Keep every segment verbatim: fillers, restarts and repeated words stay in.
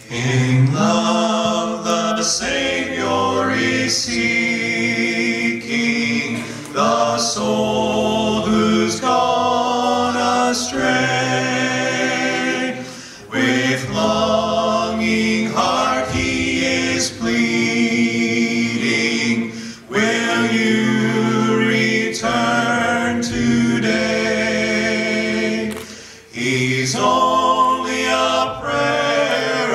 In love the Savior is seeking the soul who's gone astray. With longing heart he is pleading, will you return today? He's only a prayer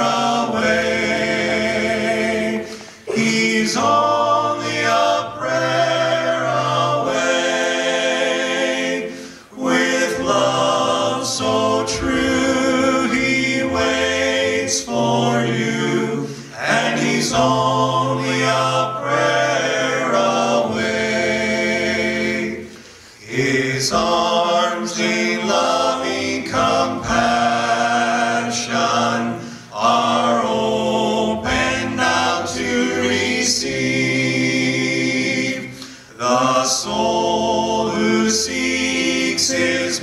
away. He's only a prayer away. With love so true he waits for you, and he's only a prayer away. His arms in loving compassion are open now to receive the soul who seeks his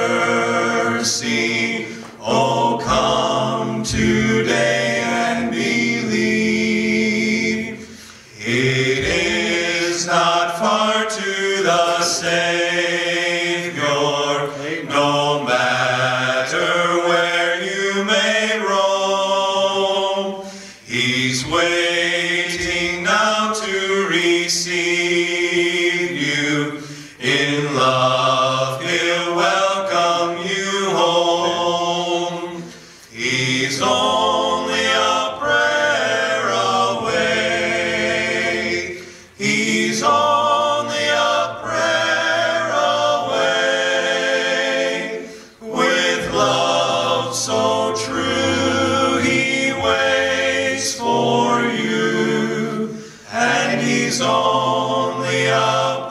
mercy. Oh, come today and believe. It is not far to the Savior, no matter where you may roam. He's waiting now to receive you. In love he'll welcome you home. He's only a prayer away. He's only a prayer away. With love so true he waits for you, and he's only a